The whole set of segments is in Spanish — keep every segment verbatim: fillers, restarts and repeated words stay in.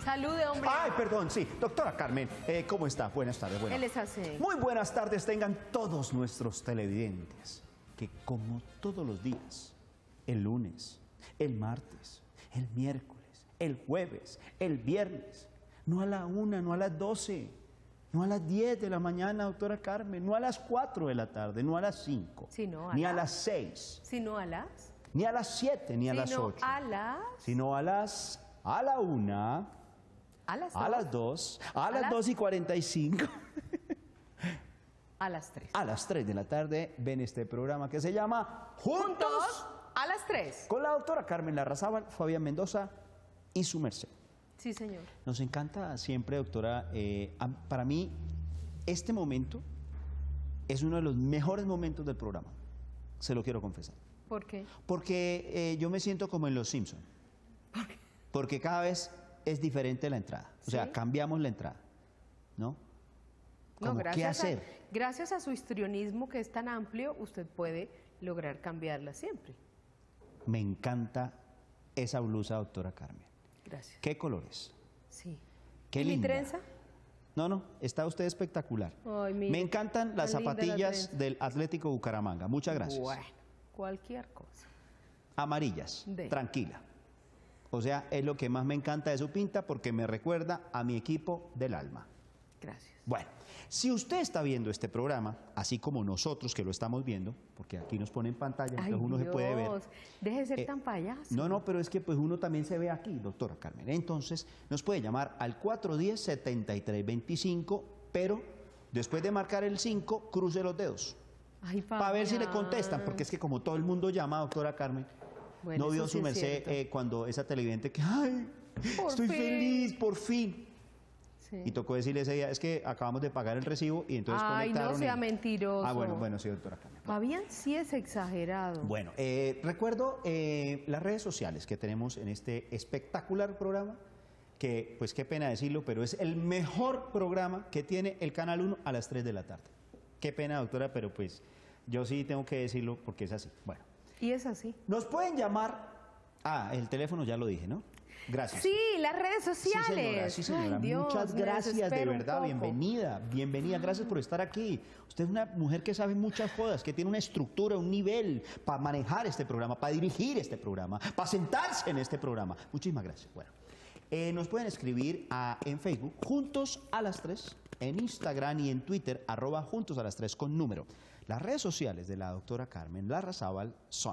Salude, hombre. Ay, perdón, sí. Doctora Carmen, eh, ¿cómo está? Buenas tardes. Bueno, Él es así. Muy buenas tardes tengan todos nuestros televidentes, que como todos los días, el lunes, el martes, el miércoles, el jueves, el viernes, no a la una, no a las doce, no a las diez de la mañana, doctora Carmen, no a las cuatro de la tarde, no a las cinco, sino a ni las, a las seis, sino a las, ni a las siete, ni a las ocho, a las, sino a las, a la una, a las a dos, las dos, a, a las las- dos y cuarenta y cinco, a las tres. a las tres de la tarde, ven este programa que se llama Juntos, Juntos a las tres. con la doctora Carmen Larrazábal, Fabián Mendoza y su merced. Sí, señor. Nos encanta siempre, doctora, eh, a- para mí este momento es uno de los mejores momentos del programa, se lo quiero confesar. ¿Por qué? Porque eh, yo me siento como en Los Simpson. Porque cada vez es diferente la entrada. O sea, ¿Sí? cambiamos la entrada, ¿no? No, Como, ¿qué gracias, hacer? A, gracias a su histrionismo que es tan amplio, usted puede lograr cambiarla siempre. Me encanta esa blusa, doctora Carmen. Gracias. ¿Qué colores? Sí. Qué ¿Y mi linda. trenza? No, no, está usted espectacular. Ay, mire, Me encantan las tan linda la zapatillas trenza. del Atlético Bucaramanga. Muchas gracias. Bueno, cualquier cosa. Amarillas, De. tranquila. O sea, es lo que más me encanta de su pinta porque me recuerda a mi equipo del alma. Gracias. Bueno, si usted está viendo este programa, así como nosotros que lo estamos viendo, porque aquí nos pone en pantalla, Ay, entonces uno Dios, se puede ver. deje de ser Eh, tan payaso. No, no, pero es que pues uno también se ve aquí, doctora Carmen. Entonces, nos puede llamar al cuatro uno cero, siete tres dos cinco, pero después de marcar el cinco, cruce los dedos. Ay, Para ver si le Fabián. contestan, porque es que como todo el mundo llama, doctora Carmen, Bueno, no vio eso sí su es merced cierto. eh, cuando esa televidente que, ay, Por estoy fin. feliz, por fin. Sí. Y tocó decirle ese día, es que acabamos de pagar el recibo y entonces Ay, conectaron. no sea y- mentiroso. Ah, bueno, bueno, sí, doctora Carmen. Fabián sí es exagerado. Bueno, eh, recuerdo eh, las redes sociales que tenemos en este espectacular programa, que pues qué pena decirlo, pero es el mejor programa que tiene el Canal uno a las tres de la tarde. Qué pena, doctora, pero pues yo sí tengo que decirlo porque es así. Bueno, Y es así. nos pueden llamar. Ah, el teléfono ya lo dije, ¿no? Gracias. Sí, las redes Sí, sociales. señora, sí, señora. Ay, Dios, Muchas me gracias, de desespero un verdad, poco. bienvenida, bienvenida, gracias por estar aquí. Usted es una mujer que sabe muchas cosas, que tiene una estructura, un nivel para manejar este programa, para dirigir este programa, para sentarse en este programa. Muchísimas gracias. Bueno, eh, nos pueden escribir a, en Facebook, Juntos a las tres, en Instagram y en Twitter, arroba Juntos a las tres con número. Las redes sociales de la doctora Carmen Larrazábal son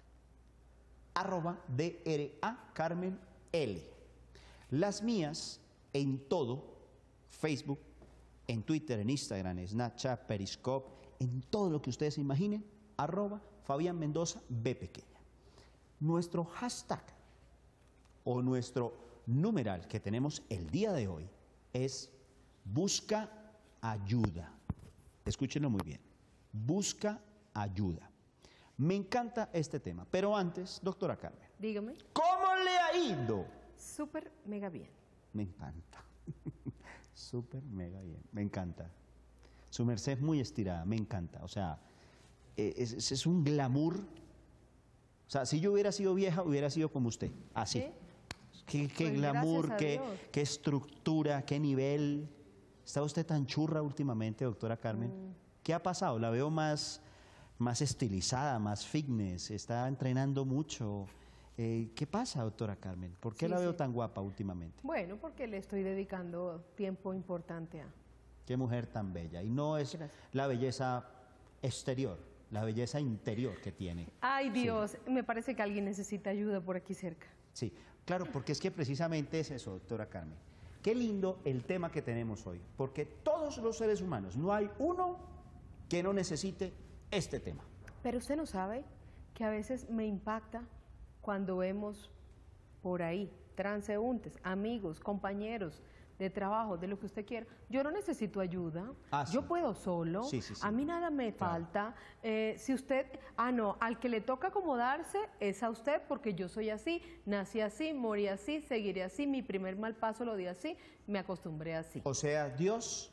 arroba D R A Carmen L. Las mías en todo, Facebook, en Twitter, en Instagram, Snapchat, Periscope, en todo lo que ustedes se imaginen, arroba Fabián Mendoza B pequeña. Nuestro hashtag o nuestro numeral que tenemos el día de hoy es busca ayuda. Escúchenlo muy bien, busca ayuda. Me encanta este tema, pero antes, doctora Carmen, Dígame. ¿cómo le ha ido? Súper mega bien. Me encanta. Súper mega bien. Me encanta. Su merced es muy estirada. Me encanta. O sea, eh, es, es- es un glamour. O sea, si yo hubiera sido vieja, hubiera sido como usted. Así. ¿Sí? Qué, qué Pues glamour, gracias a qué, Dios. qué estructura, qué nivel. ¿Está usted tan churra últimamente, doctora Carmen? Mm. ¿Qué ha pasado? La veo más, más estilizada, más fitness. Está entrenando mucho. Eh, ¿Qué pasa, doctora Carmen? ¿Por qué Sí, la veo sí. tan guapa últimamente? Bueno, porque le estoy dedicando tiempo importante a... Qué mujer tan bella. Y no es Gracias. la belleza exterior, la belleza interior que tiene. Ay, Dios, me parece que alguien necesita ayuda por aquí cerca. Sí, claro, porque es que precisamente es eso, doctora Carmen. Qué lindo el tema que tenemos hoy, porque todos los seres humanos, no hay uno que no necesite este tema. Pero usted no sabe que a veces me impacta cuando vemos por ahí transeúntes, amigos, compañeros de trabajo, de lo que usted quiera. Yo no necesito ayuda, Ah, sí. yo puedo solo, Sí, sí, sí. a mí nada me Claro. falta. Eh, si usted, ah no, al que le toca acomodarse es a usted porque yo soy así, nací así, morí así, seguiré así, mi primer mal paso lo di así, me acostumbré así. O sea, Dios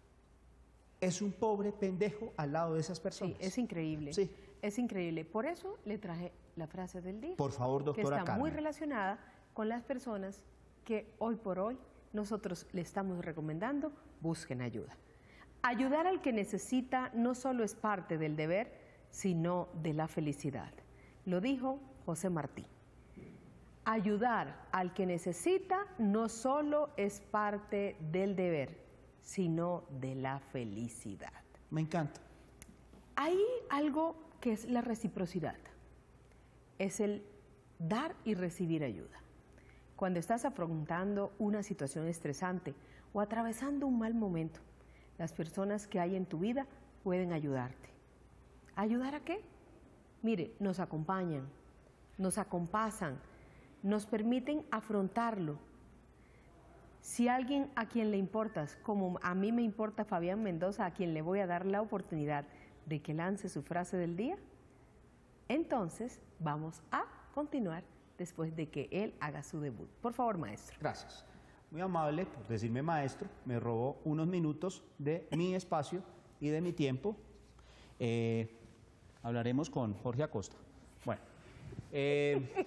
es un pobre pendejo al lado de esas Sí, personas. es increíble. Sí. Es increíble. Por eso le traje la frase del día. Por favor, doctora que está muy Carmen. relacionada con las personas que hoy por hoy nosotros le estamos recomendando, busquen ayuda. Ayudar al que necesita no solo es parte del deber, sino de la felicidad. Lo dijo José Martí. Ayudar al que necesita no solo es parte del deber, sino de la felicidad. Me encanta. Hay algo que es la reciprocidad. Es el dar y recibir ayuda. Cuando estás afrontando una situación estresante o atravesando un mal momento, las personas que hay en tu vida pueden ayudarte. ¿Ayudar a qué? Mire, nos acompañan, nos acompasan, nos permiten afrontarlo. Si alguien a quien le importas, como a mí me importa Fabián Mendoza, a quien le voy a dar la oportunidad de que lance su frase del día, entonces vamos a continuar después de que él haga su debut. Por favor, maestro. Gracias. Muy amable por decirme maestro, me robó unos minutos de mi espacio y de mi tiempo. Eh, hablaremos con Jorge Acosta. Bueno. Eh...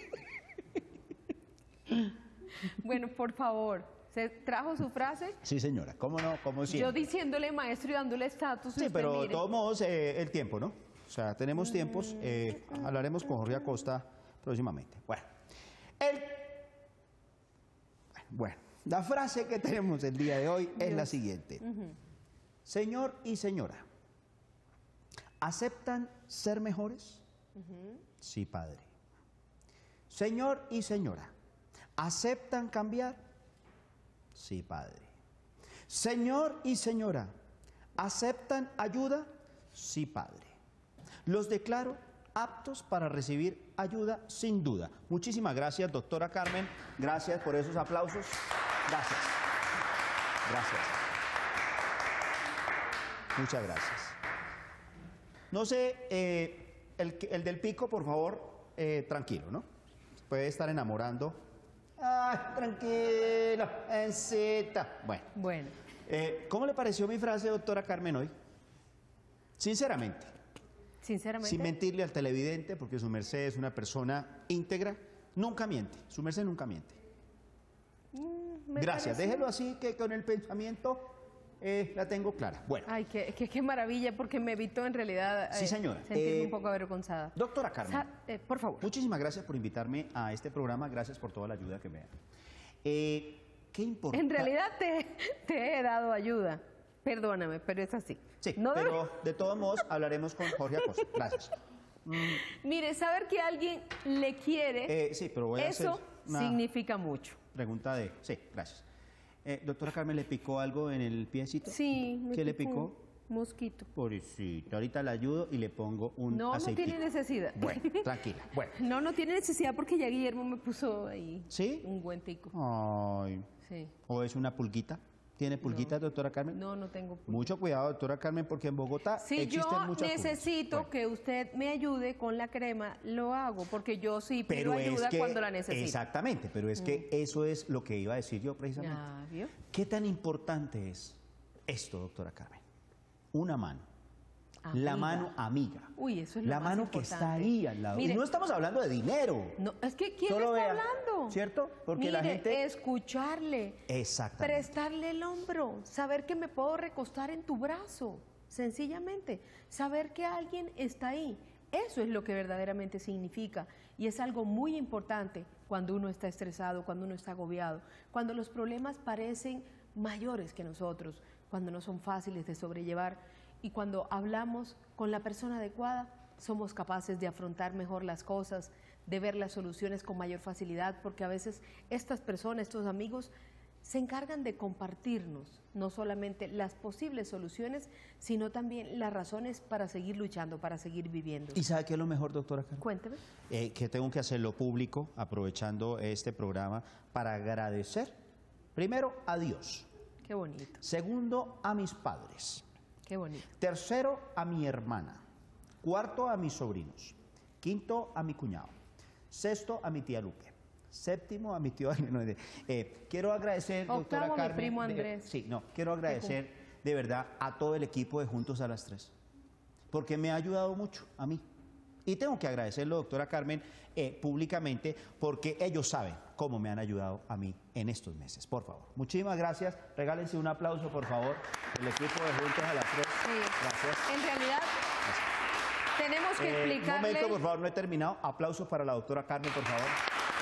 Bueno, por favor, ¿se trajo su frase? Sí, señora, cómo no, como siempre. Yo diciéndole maestro y dándole estatus. Sí, pero de todos modos, eh, el tiempo, ¿no? O sea, tenemos tiempos, eh, hablaremos con Jorge Acosta próximamente. Bueno, el... bueno, la frase que tenemos el día de hoy es Dios. la siguiente. Uh-huh. Señor y señora, ¿aceptan ser mejores? Uh-huh. Sí, padre. Señor y señora, ¿aceptan cambiar? Sí, padre. Señor y señora, ¿aceptan ayuda? Sí, padre. Los declaro aptos para recibir ayuda sin duda. Muchísimas gracias, doctora Carmen. Gracias por esos aplausos. Gracias. Gracias. Muchas gracias. No sé, eh, el, el del pico, por favor, eh, tranquilo, ¿no? Puede estar enamorando. Ah, tranquilo, encita. Bueno. Bueno. Eh, ¿Cómo le pareció mi frase, doctora Carmen, hoy? Sinceramente. Sinceramente. Sin mentirle al televidente, porque su merced es una persona íntegra, nunca miente. Su merced nunca miente. Mm, Gracias. Parece... Déjelo así, que con el pensamiento eh, la tengo clara. Bueno. Ay, qué, qué, qué maravilla, porque me evitó en realidad eh, sí, señora. sentirme eh, un poco avergonzada. Doctora Carmen. Sa eh, por favor. Muchísimas gracias por invitarme a este programa. Gracias por toda la ayuda que me dan. Eh, ¿Qué importa? En realidad te, te he dado ayuda. Perdóname, pero es así. Sí, no pero debe... de todos modos hablaremos con Jorge Acosta. Gracias. Mm. Mire, saber que alguien le quiere, eh, sí, pero voy a eso hacer una significa mucho. Pregunta de... Sí, gracias. Eh, doctora Carmen, ¿le picó algo en el piecito? Sí. Me ¿Qué le picó? Mosquito. Pobrecito. Ahorita le ayudo y le pongo un No, aceitito. no tiene necesidad. Bueno, tranquila. Bueno. No, no tiene necesidad porque ya Guillermo me puso ahí. ¿Sí? Un guantico. Ay. Sí. ¿O es una pulguita? ¿Tiene pulguitas, no. doctora Carmen? No, no tengo pulguitas. Mucho cuidado, doctora Carmen, porque en Bogotá si existen muchas Si yo necesito bueno. que usted me ayude con la crema, lo hago, porque yo sí pido pero ayuda es que, cuando la necesito. Exactamente, pero es mm. que eso es lo que iba a decir yo precisamente. Ah, ¿vio? ¿Qué tan importante es esto, doctora Carmen? Una mano. Amiga. La mano amiga. Uy, eso es lo La más mano importante. que está ahí al lado. Mire, y no estamos hablando de dinero. No, es que ¿quién Solo está vea, hablando? ¿Cierto? Porque Mire, la gente... escucharle. Exactamente. Prestarle el hombro. Saber que me puedo recostar en tu brazo. Sencillamente. Saber que alguien está ahí. Eso es lo que verdaderamente significa. Y es algo muy importante cuando uno está estresado, cuando uno está agobiado, cuando los problemas parecen mayores que nosotros, cuando no son fáciles de sobrellevar. Y cuando hablamos con la persona adecuada, somos capaces de afrontar mejor las cosas, de ver las soluciones con mayor facilidad, porque a veces estas personas, estos amigos, se encargan de compartirnos no solamente las posibles soluciones, sino también las razones para seguir luchando, para seguir viviendo. ¿Y sabe qué es lo mejor, doctora Carmen? Cuénteme. Eh, que tengo que hacerlo público, aprovechando este programa, para agradecer, primero, a Dios. Qué bonito. Segundo, a mis padres. Qué bonito. Tercero, a mi hermana. Cuarto, a mis sobrinos. Quinto, a mi cuñado. Sexto, a mi tía Lupe. Séptimo, a mi tío... No, eh, quiero agradecer, doctora Octavo, Carmen... mi primo de, Andrés. sí, no, quiero agradecer de verdad a todo el equipo de Juntos a las Tres. Porque me ha ayudado mucho a mí. Y tengo que agradecerlo, doctora Carmen, eh, públicamente, porque ellos saben cómo me han ayudado a mí en estos meses, por favor. Muchísimas gracias. Regálense un aplauso, por favor, el equipo de Juntos a las Tres. Sí. Gracias. En realidad, tenemos que Eh, explicarle... Un momento, por favor, no he terminado. Aplausos para la doctora Carmen, por favor.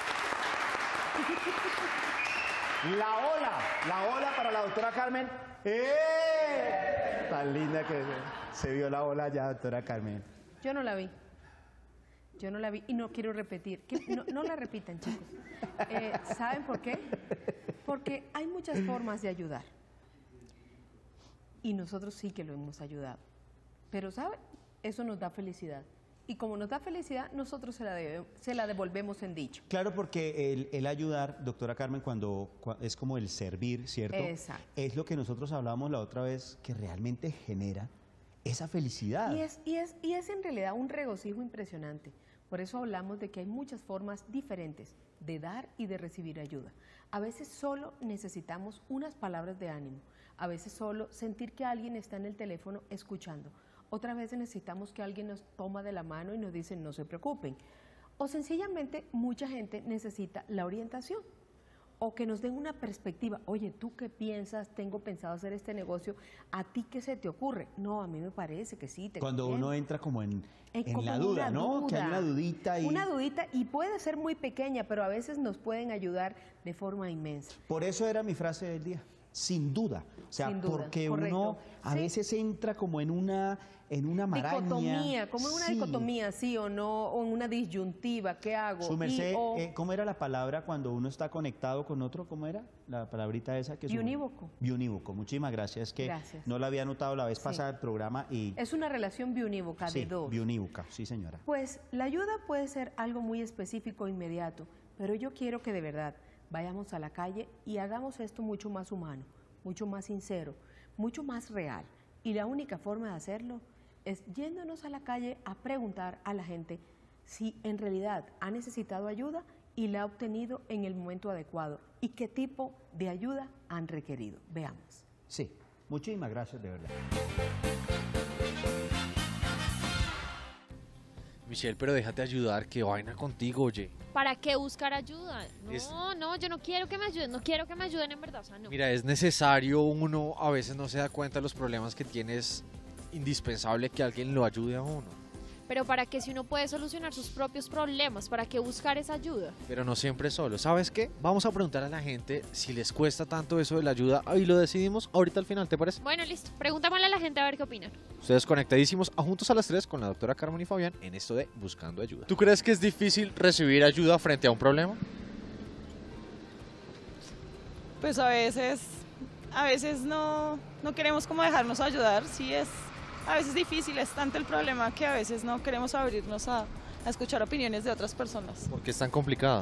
La ola, la ola para la doctora Carmen. ¡Eh! Tan linda que se, se vio la ola ya, doctora Carmen. Yo no la vi. Yo no la vi y no quiero repetir. Que no, no la repitan, chicos. Eh, ¿Saben por qué? Porque hay muchas formas de ayudar. Y nosotros sí que lo hemos ayudado. Pero, ¿saben? Eso nos da felicidad. Y como nos da felicidad, nosotros se la, debe, se la devolvemos en dicho. Claro, porque el, el ayudar, doctora Carmen, cuando, cuando es como el servir, ¿cierto? Exacto. Es lo que nosotros hablamos la otra vez, que realmente genera esa felicidad. Y es, y, es, y es en realidad un regocijo impresionante. Por eso hablamos de que hay muchas formas diferentes de dar y de recibir ayuda. A veces solo necesitamos unas palabras de ánimo. A veces solo sentir que alguien está en el teléfono escuchando. Otras veces necesitamos que alguien nos toma de la mano y nos dice no se preocupen. O sencillamente mucha gente necesita la orientación. O que nos den una perspectiva. Oye, ¿tú qué piensas? Tengo pensado hacer este negocio. ¿A ti qué se te ocurre? No, a mí me parece que sí. Te Cuando entiendo. uno entra como en, En en como la en duda, una ¿no? Que hay una duda. dudita. Y Una dudita y puede ser muy pequeña, pero a veces nos pueden ayudar de forma inmensa. por eso era mi frase del día. Sin duda. O sea, Sin duda, porque correcto. uno a Sí. veces entra como en una, en una maraña. Dicotomía, como en una Sí. dicotomía, sí o no, o en una disyuntiva, ¿qué hago? Su merced, Y, o eh, ¿cómo era la palabra cuando uno está conectado con otro? ¿Cómo era la palabrita esa? que su- Biunívoco. Biunívoco. Muchísimas gracias. Es que Gracias. no la había notado la vez Sí. pasada del programa y... es una relación biunívoca sí, de dos. biunívoca, sí señora. Pues la ayuda puede ser algo muy específico e inmediato, pero yo quiero que de verdad vayamos a la calle y hagamos esto mucho más humano, mucho más sincero, mucho más real. Y la única forma de hacerlo es yéndonos a la calle a preguntar a la gente si en realidad ha necesitado ayuda y la ha obtenido en el momento adecuado y qué tipo de ayuda han requerido. Veamos. Sí, muchísimas gracias de verdad. Michelle, pero déjate ayudar, qué vaina contigo, oye. ¿Para qué buscar ayuda? No, Es- no, yo no quiero que me ayuden, no quiero que me ayuden en verdad, o sea, no. Mira, es necesario, uno a veces no se da cuenta de los problemas que tiene, es indispensable que alguien lo ayude a uno. Pero ¿para qué si uno puede solucionar sus propios problemas? ¿Para qué buscar esa ayuda? Pero no siempre solo. ¿Sabes qué? Vamos a preguntar a la gente si les cuesta tanto eso de la ayuda y lo decidimos ahorita al final, ¿te parece? Bueno, listo, preguntémosle a la gente a ver qué opinan. Ustedes conectadísimos a Juntos a las Tres con la doctora Carmen y Fabián en esto de Buscando Ayuda. ¿Tú crees que es difícil recibir ayuda frente a un problema? Pues a veces, a veces no, no queremos como dejarnos ayudar, sí es a veces difícil, es tanto el problema que a veces no queremos abrirnos a, a escuchar opiniones de otras personas. ¿Por qué es tan complicado?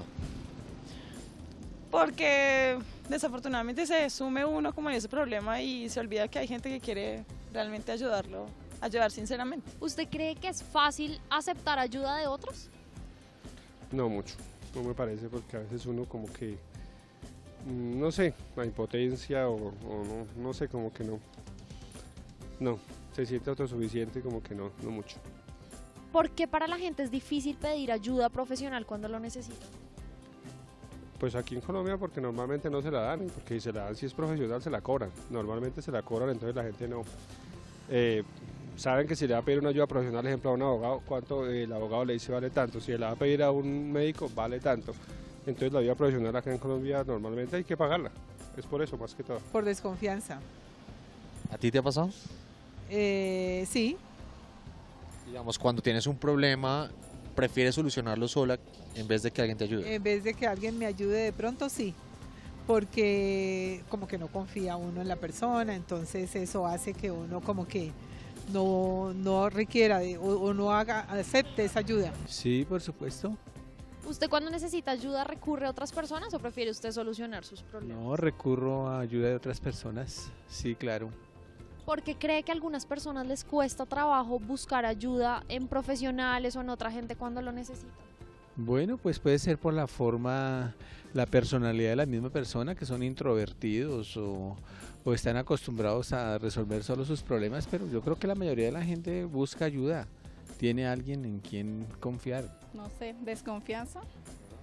Porque desafortunadamente se sume uno como en ese problema y se olvida que hay gente que quiere realmente ayudarlo, ayudar sinceramente. ¿Usted cree que es fácil aceptar ayuda de otros? No mucho, no me parece, porque a veces uno como que, mm, no sé, la impotencia o, o no, no sé, como que no, no, se siente autosuficiente, como que no, no mucho. ¿Por qué para la gente es difícil pedir ayuda profesional cuando lo necesita? Pues aquí en Colombia porque normalmente no se la dan, y porque si se la dan si es profesional se la cobran, normalmente se la cobran, entonces la gente no. Eh, saben que si le va a pedir una ayuda profesional, ejemplo a un abogado, cuánto eh, el abogado le dice vale tanto, si le va a pedir a un médico vale tanto, entonces la ayuda profesional acá en Colombia normalmente hay que pagarla, es por eso más que todo. Por desconfianza. ¿A ti te ha pasado? Eh, sí, Digamos, cuando tienes un problema, prefieres solucionarlo sola en vez de que alguien te ayude. en vez de que alguien me ayude de pronto, sí. Porque como que no confía uno en la persona, entonces eso hace que uno como que no, no requiera de, o, o no haga, acepte esa ayuda. Sí, por supuesto. ¿Usted cuando necesita ayuda recurre a otras personas o prefiere usted solucionar sus problemas? No, recurro a ayuda de otras personas. Sí, claro. ¿Por qué cree que a algunas personas les cuesta trabajo buscar ayuda en profesionales o en otra gente cuando lo necesitan? Bueno, pues puede ser por la forma, la personalidad de la misma persona, que son introvertidos o, o están acostumbrados a resolver solo sus problemas, pero yo creo que la mayoría de la gente busca ayuda, tiene alguien en quien confiar. No sé, desconfianza.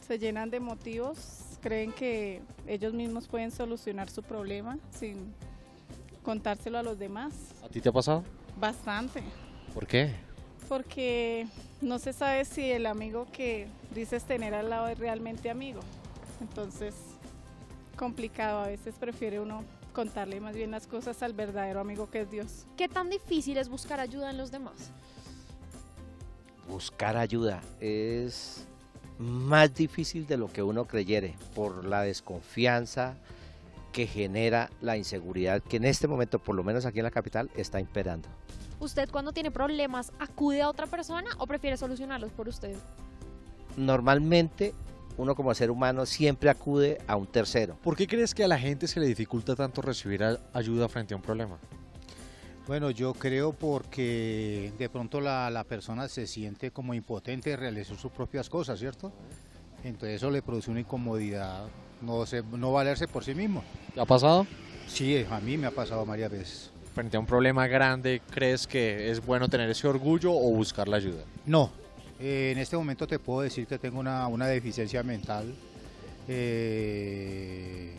Se llenan de motivos, creen que ellos mismos pueden solucionar su problema sin contárselo a los demás. ¿A ti te ha pasado? Bastante. ¿Por qué? Porque no se sabe si el amigo que dices tener al lado es realmente amigo. Entonces, complicado, a veces prefiere uno contarle más bien las cosas al verdadero amigo que es Dios. ¿Qué tan difícil es buscar ayuda en los demás? Buscar ayuda es más difícil de lo que uno creyere por la desconfianza que genera la inseguridad que en este momento, por lo menos aquí en la capital, está imperando. ¿Usted cuando tiene problemas acude a otra persona o prefiere solucionarlos por usted? Normalmente uno como ser humano siempre acude a un tercero. ¿Por qué crees que a la gente se le dificulta tanto recibir ayuda frente a un problema? Bueno, yo creo porque de pronto la, la persona se siente como impotente de realizar sus propias cosas, ¿cierto? Entonces eso le produce una incomodidad, no, se, no valerse por sí mismo. ¿Te ha pasado? Sí, a mí me ha pasado varias veces. Frente a un problema grande, ¿crees que es bueno tener ese orgullo o buscar la ayuda? No, eh, en este momento te puedo decir que tengo una, una deficiencia mental eh,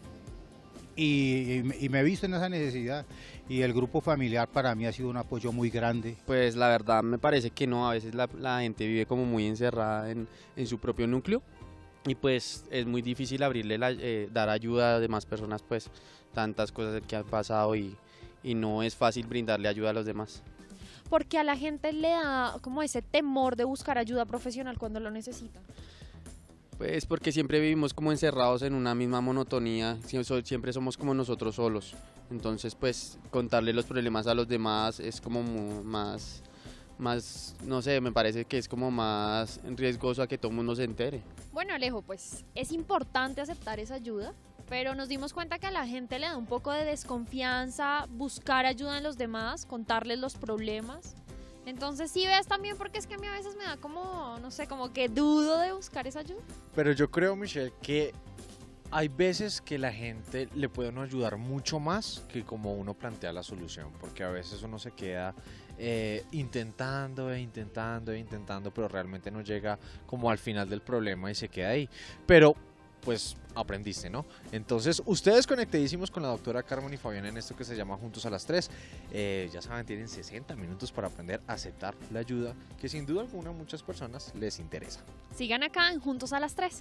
y, y, y me he visto en esa necesidad. Y el grupo familiar para mí ha sido un apoyo muy grande. Pues la verdad me parece que no, a veces la, la gente vive como muy encerrada en, en su propio núcleo y pues es muy difícil abrirle, la, eh, dar ayuda a demás personas, pues tantas cosas que han pasado y, y no es fácil brindarle ayuda a los demás. Porque a la gente le da como ese temor de buscar ayuda profesional cuando lo necesita. Pues porque siempre vivimos como encerrados en una misma monotonía, siempre somos como nosotros solos, entonces pues contarle los problemas a los demás es como más, más, no sé, me parece que es como más riesgoso a que todo el mundo se entere. Bueno, Alejo, pues es importante aceptar esa ayuda, pero nos dimos cuenta que a la gente le da un poco de desconfianza buscar ayuda en los demás, contarles los problemas. Entonces sí ves también, porque es que a mí a veces me da como, no sé, como que dudo de buscar esa ayuda. Pero yo creo, Michelle, que hay veces que la gente le puede uno ayudar mucho más que como uno plantea la solución, porque a veces uno se queda eh, intentando e intentando e intentando, pero realmente no llega como al final del problema y se queda ahí. Pero pues aprendiste, ¿no? Entonces, ustedes conectadísimos con la doctora Carmen y Fabián en esto que se llama Juntos a las tres. Eh, ya saben, tienen sesenta minutos para aprender a aceptar la ayuda que sin duda alguna a muchas personas les interesa. Sigan acá en Juntos a las tres.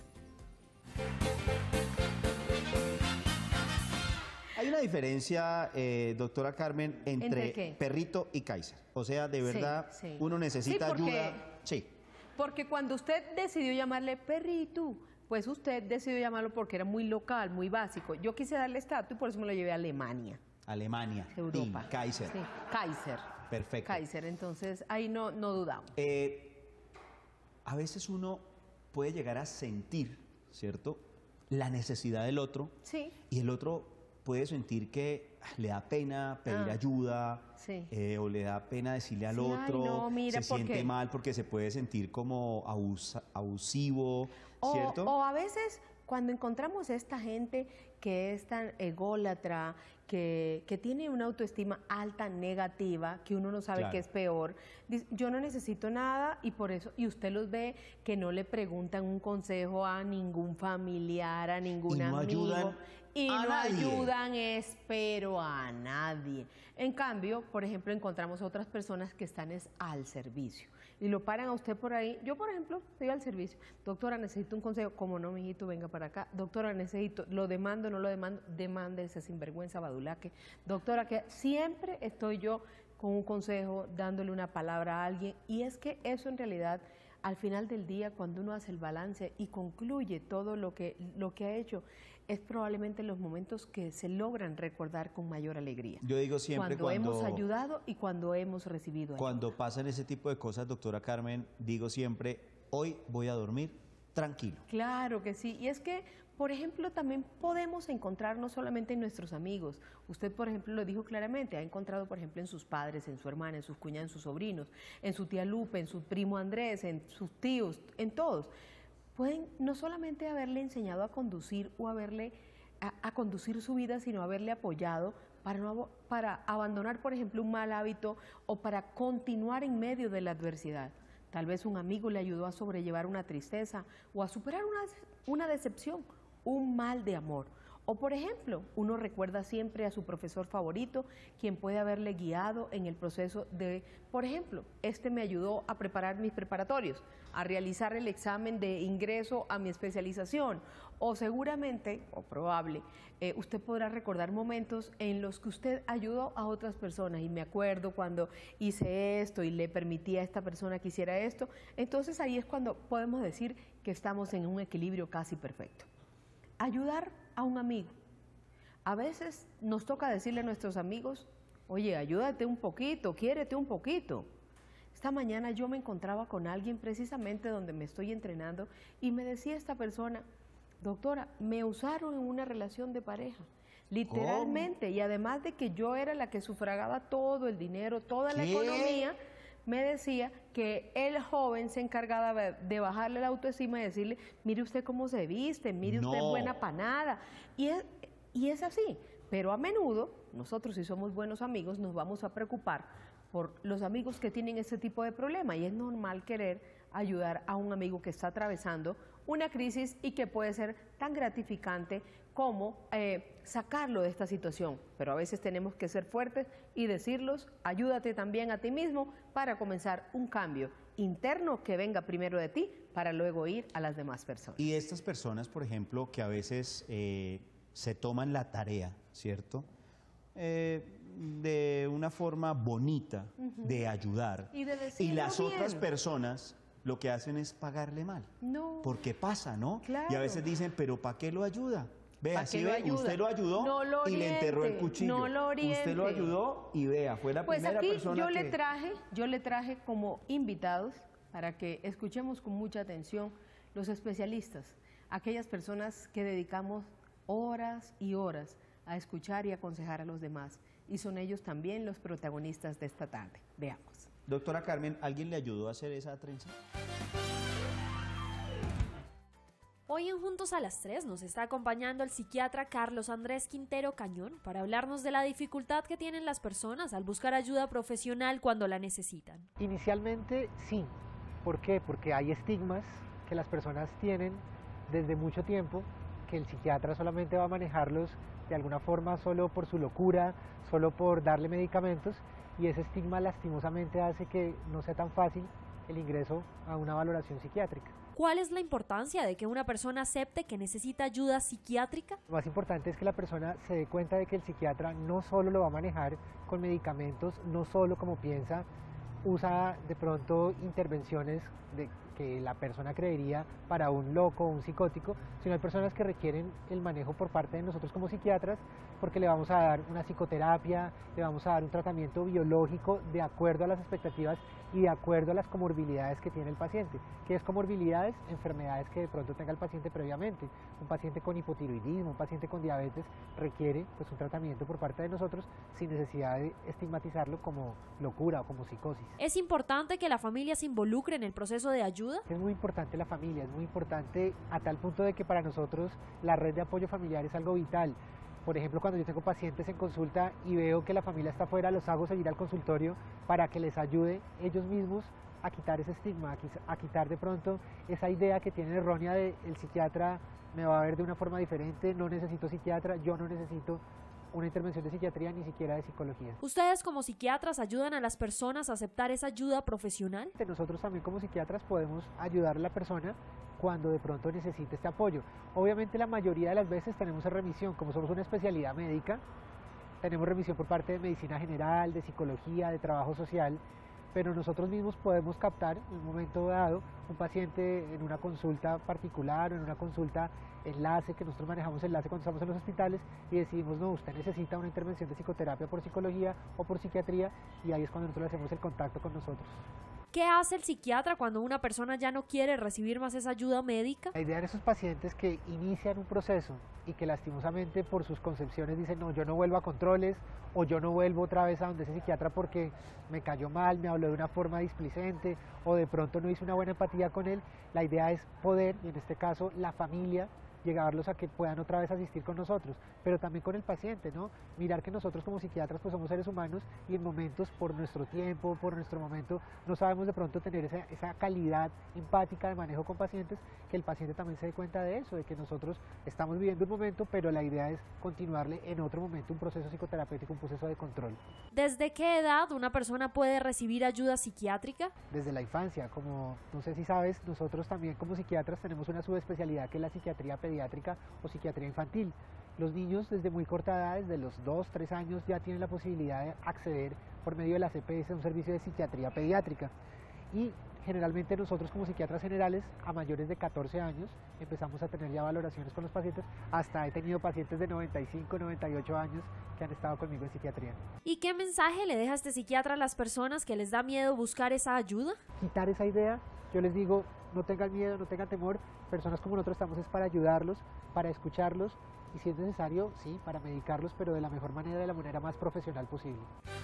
Hay una diferencia, eh, doctora Carmen, entre, ¿Entre qué? perrito y Kaiser. O sea, de verdad, Sí, sí. uno necesita Sí, porque- ayuda. Sí. Porque cuando usted decidió llamarle perrito, pues usted decidió llamarlo porque era muy local, muy básico. Yo quise darle estatus y por eso me lo llevé a Alemania, Alemania, Europa. Team, Kaiser. Sí, Kaiser. Perfecto. Kaiser, entonces ahí no, no dudamos. Eh, a veces uno puede llegar a sentir, ¿cierto?, la necesidad del otro. Sí. Y el otro puede sentir que ah, le da pena pedir Ah, ayuda, sí. eh, o le da pena decirle al Sí, ay, otro, no, mira, se ¿por siente qué? mal porque se puede sentir como abusa- abusivo, O, ¿cierto? o a veces cuando encontramos esta gente que es tan ególatra, que, que tiene una autoestima alta, negativa, que uno no sabe Claro. qué es peor, dice, yo no necesito nada y por eso, y usted los ve que no le preguntan un consejo a ningún familiar, a ningún Y no amigo. ayudan y a no nadie. ayudan es pero a nadie. En cambio, por ejemplo, encontramos otras personas que están es al servicio y lo paran a usted por ahí. Yo, por ejemplo, estoy al servicio. Doctora, necesito un consejo. ¿Cómo no, mijito? Venga para acá. Doctora, necesito, lo demando, no lo demando. Demande ese sinvergüenza badulaque. Doctora, que siempre estoy yo con un consejo, dándole una palabra a alguien. Y es que eso en realidad, al final del día, cuando uno hace el balance y concluye todo lo que, lo que ha hecho, es probablemente los momentos que se logran recordar con mayor alegría. Yo digo siempre cuando, cuando, hemos ayudado y cuando hemos recibido ayuda. cuando pasan ese tipo de cosas, doctora Carmen, digo siempre, hoy voy a dormir tranquilo. Claro que sí, y es que, por ejemplo, también podemos encontrar no solamente en nuestros amigos. Usted, por ejemplo, lo dijo claramente, ha encontrado, por ejemplo, en sus padres, en su hermana, en sus cuñadas, en sus sobrinos, en su tía Lupe, en su primo Andrés, en sus tíos, en todos. Pueden no solamente haberle enseñado a conducir o haberle a, a conducir su vida, sino haberle apoyado para, no, para abandonar, por ejemplo, un mal hábito o para continuar en medio de la adversidad. Tal vez un amigo le ayudó a sobrellevar una tristeza o a superar una, una decepción, un mal de amor. O por ejemplo, uno recuerda siempre a su profesor favorito, quien puede haberle guiado en el proceso de, por ejemplo, este me ayudó a preparar mis preparatorios, a realizar el examen de ingreso a mi especialización, o seguramente, o probable, eh, usted podrá recordar momentos en los que usted ayudó a otras personas, y me acuerdo cuando hice esto y le permití a esta persona que hiciera esto. Entonces ahí es cuando podemos decir que estamos en un equilibrio casi perfecto. Ayudar a un amigo. A veces nos toca decirle a nuestros amigos, oye, ayúdate un poquito, quiérete un poquito. Esta mañana yo me encontraba con alguien precisamente donde me estoy entrenando y me decía esta persona, doctora, me usaron en una relación de pareja, literalmente, ¿cómo? Y además de que yo era la que sufragaba todo el dinero, toda la ¿Qué? economía, me decía que el joven se encargaba de bajarle la autoestima y decirle, mire usted cómo se viste, mire usted No. buena para nada. Y es, y es así, pero a menudo, nosotros si somos buenos amigos, nos vamos a preocupar por los amigos que tienen ese tipo de problema, y es normal querer ayudar a un amigo que está atravesando una crisis y que puede ser tan gratificante como eh, sacarlo de esta situación. Pero a veces tenemos que ser fuertes y decirlos, ayúdate también a ti mismo para comenzar un cambio interno que venga primero de ti para luego ir a las demás personas. Y estas personas, por ejemplo, que a veces eh, se toman la tarea, ¿cierto? Eh, de una forma bonita, Ujú. de ayudar. Y de Y decirlo las bien. otras personas lo que hacen es pagarle mal. No. Porque pasa, ¿no? Claro. Y a veces dicen, pero ¿para qué lo ayuda? Vea, ¿Pa' si qué lo ve, ayuda? usted lo ayudó No lo y le enterró el oriente, cuchillo. no lo Usted lo oriente. ayudó y vea, fue la Pues primera aquí persona yo que... le traje, yo le traje como invitados para que escuchemos con mucha atención los especialistas, aquellas personas que dedicamos horas y horas a escuchar y aconsejar a los demás, y son ellos también los protagonistas de esta tarde. Veamos. Doctora Carmen, ¿alguien le ayudó a hacer esa trenza? Hoy en Juntos a las tres nos está acompañando el psiquiatra Carlos Andrés Quintero Cañón para hablarnos de la dificultad que tienen las personas al buscar ayuda profesional cuando la necesitan. Inicialmente sí. ¿Por qué? Porque hay estigmas que las personas tienen desde mucho tiempo, que el psiquiatra solamente va a manejarlos de alguna forma solo por su locura, solo por darle medicamentos, y ese estigma lastimosamente hace que no sea tan fácil el ingreso a una valoración psiquiátrica. ¿Cuál es la importancia de que una persona acepte que necesita ayuda psiquiátrica? Lo más importante es que la persona se dé cuenta de que el psiquiatra no solo lo va a manejar con medicamentos, no solo como piensa, usa de pronto intervenciones de que la persona creería para un loco o un psicótico, sino hay personas que requieren el manejo por parte de nosotros como psiquiatras, porque le vamos a dar una psicoterapia, le vamos a dar un tratamiento biológico de acuerdo a las expectativas y de acuerdo a las comorbilidades que tiene el paciente. ¿Qué es comorbilidades? Enfermedades que de pronto tenga el paciente previamente. Un paciente con hipotiroidismo, un paciente con diabetes requiere pues un tratamiento por parte de nosotros sin necesidad de estigmatizarlo como locura o como psicosis. ¿Es importante que la familia se involucre en el proceso de ayuda? Es muy importante la familia, es muy importante a tal punto de que para nosotros la red de apoyo familiar es algo vital. Por ejemplo, cuando yo tengo pacientes en consulta y veo que la familia está afuera, los hago seguir al consultorio para que les ayude ellos mismos a quitar ese estigma, a, quis- a quitar de pronto esa idea que tienen errónea de el psiquiatra me va a ver de una forma diferente, no necesito psiquiatra, yo no necesito una intervención de psiquiatría ni siquiera de psicología. ¿Ustedes como psiquiatras ayudan a las personas a aceptar esa ayuda profesional? Nosotros también como psiquiatras podemos ayudar a la persona cuando de pronto necesite este apoyo. Obviamente la mayoría de las veces tenemos en remisión, como somos una especialidad médica, tenemos remisión por parte de medicina general, de psicología, de trabajo social, pero nosotros mismos podemos captar en un momento dado un paciente en una consulta particular o en una consulta enlace, que nosotros manejamos enlace cuando estamos en los hospitales, y decidimos, no, usted necesita una intervención de psicoterapia por psicología o por psiquiatría, y ahí es cuando nosotros hacemos el contacto con nosotros. ¿Qué hace el psiquiatra cuando una persona ya no quiere recibir más esa ayuda médica? La idea de esos pacientes que inician un proceso y que lastimosamente por sus concepciones dicen, no, yo no vuelvo a controles, o yo no vuelvo otra vez a donde ese psiquiatra porque me cayó mal, me habló de una forma displicente, o de pronto no hice una buena empatía con él. La idea es poder, y en este caso la familia, llegarlos a que puedan otra vez asistir con nosotros, pero también con el paciente, ¿no? Mirar que nosotros como psiquiatras pues somos seres humanos y en momentos, por nuestro tiempo, por nuestro momento, no sabemos de pronto tener esa, esa calidad empática de manejo con pacientes, que el paciente también se dé cuenta de eso, de que nosotros estamos viviendo un momento, pero la idea es continuarle en otro momento un proceso psicoterapéutico, un proceso de control. ¿Desde qué edad una persona puede recibir ayuda psiquiátrica? Desde la infancia, como no sé si sabes, nosotros también como psiquiatras tenemos una subespecialidad que es la psiquiatría pediátrica o psiquiatría infantil. Los niños desde muy corta edad, desde los dos, tres años, ya tienen la posibilidad de acceder por medio de la C P S a un servicio de psiquiatría pediátrica. Y generalmente nosotros como psiquiatras generales, a mayores de catorce años, empezamos a tener ya valoraciones con los pacientes. Hasta he tenido pacientes de noventa y cinco, noventa y ocho años que han estado conmigo en psiquiatría. ¿Y qué mensaje le deja este psiquiatra a las personas que les da miedo buscar esa ayuda? Quitar esa idea, yo les digo, no tengan miedo, no tengan temor, personas como nosotros estamos es para ayudarlos, para escucharlos y si es necesario, sí, para medicarlos, pero de la mejor manera, de la manera más profesional posible.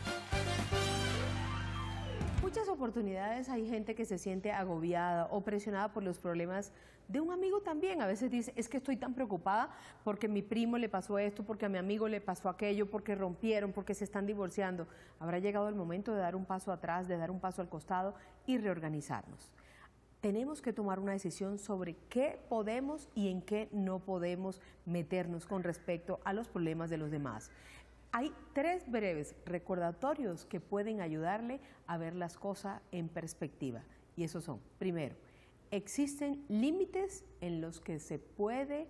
Muchas oportunidades hay gente que se siente agobiada o presionada por los problemas de un amigo también. A veces dice, es que estoy tan preocupada porque a mi primo le pasó esto, porque a mi amigo le pasó aquello, porque rompieron, porque se están divorciando. Habrá llegado el momento de dar un paso atrás, de dar un paso al costado y reorganizarnos. Tenemos que tomar una decisión sobre qué podemos y en qué no podemos meternos con respecto a los problemas de los demás. Hay tres breves recordatorios que pueden ayudarle a ver las cosas en perspectiva. Y esos son, primero, existen límites en los que se puede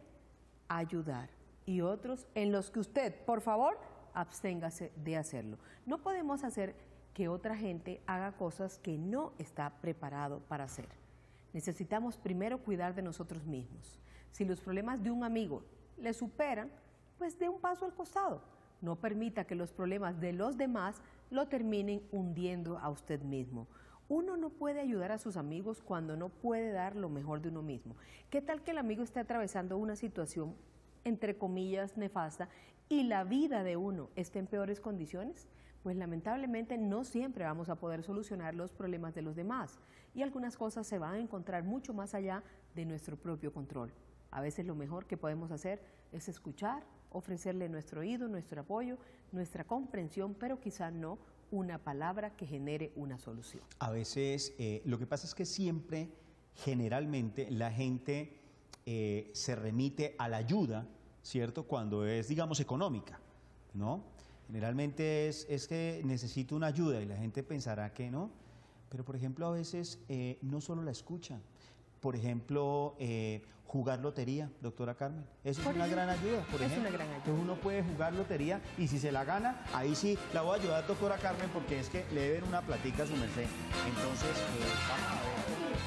ayudar y otros en los que usted, por favor, absténgase de hacerlo. No podemos hacer que otra gente haga cosas que no está preparado para hacer. Necesitamos primero cuidar de nosotros mismos. Si los problemas de un amigo le superan, pues dé un paso al costado. No permita que los problemas de los demás lo terminen hundiendo a usted mismo. Uno no puede ayudar a sus amigos cuando no puede dar lo mejor de uno mismo. ¿Qué tal que el amigo esté atravesando una situación, entre comillas, nefasta, y la vida de uno esté en peores condiciones? Pues lamentablemente no siempre vamos a poder solucionar los problemas de los demás y algunas cosas se van a encontrar mucho más allá de nuestro propio control. A veces lo mejor que podemos hacer es escuchar, ofrecerle nuestro oído, nuestro apoyo, nuestra comprensión, pero quizá no una palabra que genere una solución. A veces eh, lo que pasa es que siempre, generalmente, la gente eh, se remite a la ayuda, ¿cierto? Cuando es, digamos, económica, ¿no? Generalmente es, es que necesito una ayuda y la gente pensará que no, pero por ejemplo a veces eh, no solo la escuchan. Por ejemplo, eh, jugar lotería, doctora Carmen, eso es una gran ayuda, por ejemplo. Es una gran ayuda. Entonces uno puede jugar lotería y si se la gana, ahí sí la voy a ayudar, doctora Carmen, porque es que le deben una platica a su merced. Entonces, eh, vamos a ver.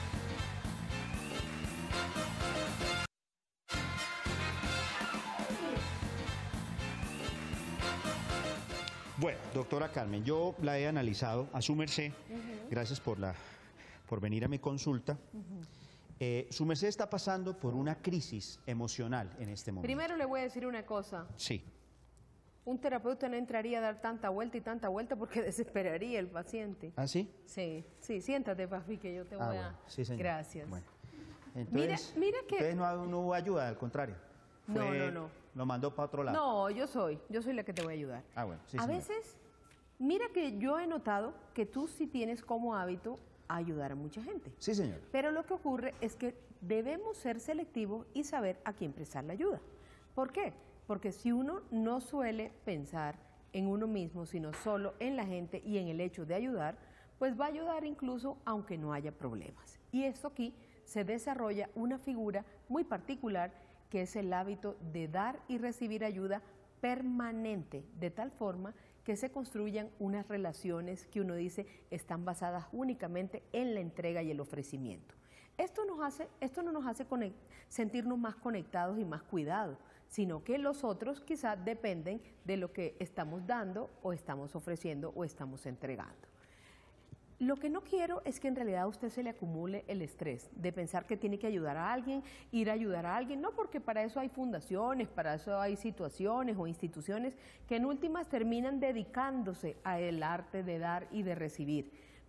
Bueno, doctora Carmen, yo la he analizado a su merced, uh-huh. Gracias por, la, por venir a mi consulta. Uh-huh. eh, su merced está pasando por una crisis emocional en este momento. Primero le voy a decir una cosa. Sí. Un terapeuta no entraría a dar tanta vuelta y tanta vuelta porque desesperaría el paciente. ¿Ah, sí? Sí, sí, siéntate, papi, que yo te voy ah, a... Bueno. Sí, señor. Gracias. Bueno. Entonces, mira, mira que... Entonces no, no hubo ayuda, al contrario. Fue, no, no, no. Lo mandó para otro lado. No, yo soy, yo soy la que te voy a ayudar. Ah, bueno, sí, A señor. veces, mira que yo he notado que tú sí tienes como hábito ayudar a mucha gente. Sí, señor. Pero lo que ocurre es que debemos ser selectivos y saber a quién prestar la ayuda. ¿Por qué? Porque si uno no suele pensar en uno mismo, sino solo en la gente y en el hecho de ayudar, pues va a ayudar incluso aunque no haya problemas. Y esto aquí se desarrolla una figura muy particular que es el hábito de dar y recibir ayuda permanente, de tal forma que se construyan unas relaciones que uno dice están basadas únicamente en la entrega y el ofrecimiento. Esto, nos hace, esto no nos hace conect, sentirnos más conectados y más cuidados, sino que los otros quizás dependen de lo que estamos dando o estamos ofreciendo o estamos entregando. Lo que no quiero es que en realidad a usted se le acumule el estrés de pensar que tiene que ayudar a alguien, ir a ayudar a alguien, no, porque para eso hay fundaciones, para eso hay situaciones o instituciones que en últimas terminan dedicándose al arte de dar y de recibir.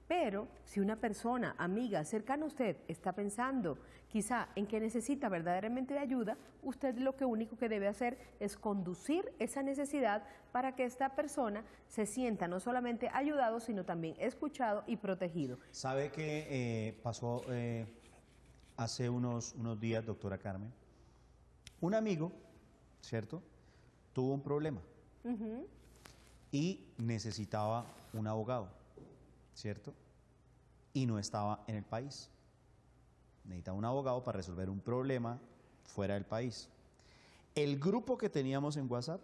Pero si una persona, amiga, cercana a usted, está pensando quizá en que necesita verdaderamente de ayuda, usted lo que único que debe hacer es conducir esa necesidad para que esta persona se sienta no solamente ayudado, sino también escuchado y protegido. ¿Sabe qué eh, pasó eh, hace unos, unos días, doctora Carmen? Un amigo, ¿cierto?, tuvo un problema uh-huh. y necesitaba un abogado, ¿cierto? Y no estaba en el país. Necesitaba un abogado para resolver un problema fuera del país. El grupo que teníamos en WhatsApp,